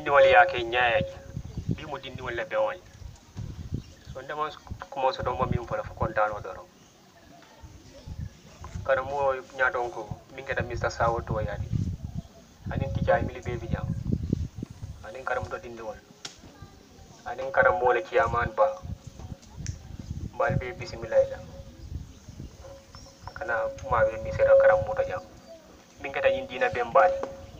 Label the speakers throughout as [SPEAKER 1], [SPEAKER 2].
[SPEAKER 1] dindi wala ya ke nyaaya bi mu dindi wala be won so ndama ko so do mami um fala fa kontano doro kana mo nyaadon ko min kada mista sawo to yaadi anin tijay mili be bi jam anin karam to dindi wol anin karam mo le kiyaman ba bal be bismillah la kana ma be misera karam mo to jam min kada yin dina be mbali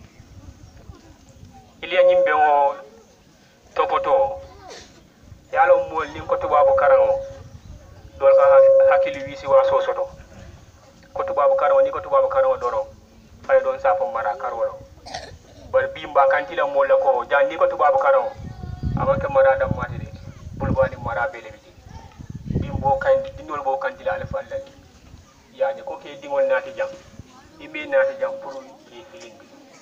[SPEAKER 1] ili anyim be o topoto yalo mol nin ko tubabu karango dol ka hakili wisi wa sosoto ko tubabu karango ni ko tubabu karango doro ay don safo mara karolo bar bimba kantila mol ko jandi ko tubabu karango amake mara dam matide bulbani mara bele bi bimbo kandi dinol bo kantila ala fallal yaani ko ke dingol nati jam imbe nati jam pour e feeling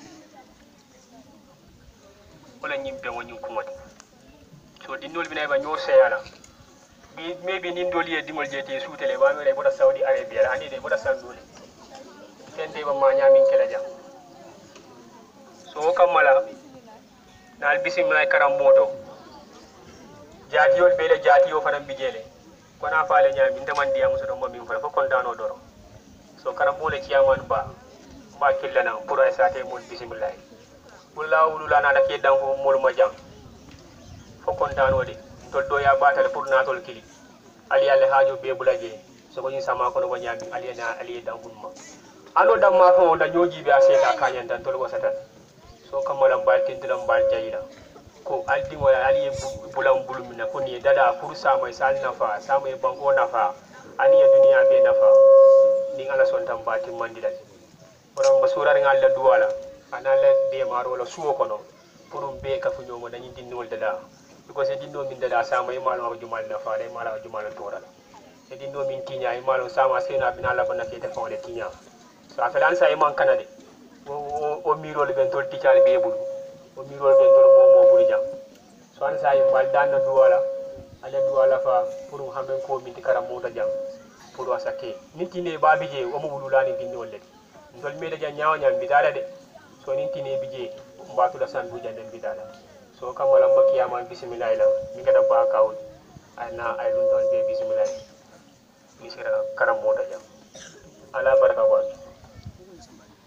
[SPEAKER 1] wala nyimbe woni kumati so dinol bi nay ba ñoo seyala bi maybe nin doli e dimol jeti soutele ba mere boda saudi arabia andi de boda sandule kende ba ma nyamin kala jam so kamala nal bismillah karam moto jatiyol bele jatiyo fanam bijele kona faale nyami ndaman diam so do mami fa kontano doro so karam mole ciaman ba killana pour ay sate mon bismillah wala wulula na ke dango mol ma jam fo kontano de tol do ya batal pour natol kili ali alle hajo be bulaje so ko sama ko no nyami ali na ali dangun ma ando dam ma fo da nyoji be aseta kanyan tan tol ko satan so kamalam bal tindiram bal jayila ko aldi mo ali bulam bulumina ko ni dada pour sama sal nafa sama e banko nafa ani ya dunia be nafa ni ala son tam bati mandila borom basurar ngal la duwala ana la de maro la suwo kono pour be ka fu ñomo dañi dinnol dada ko se dinno min dada sama e malo jumal nafa de malo jumal torala e dinno min tinya e malo sama sena bina la bana ke defon de tinya so afelan sa e man kanade o miro le ben tol tical be bulu o miro le ben tol mo buri jam so an sa e bal dan duwala ala duwala fa pour hamen ko min karam mo da jam pour wasake nitine babije o mo wululani dinnol le ndol mede ja nyaaw nyam bidala de so nitine bije mbatu la san buja den bidala so kamala mbaki yaman bismillah la mi ngada ba kawul ana ay lun don be bismillah misira karam mo da jam ala baraka wa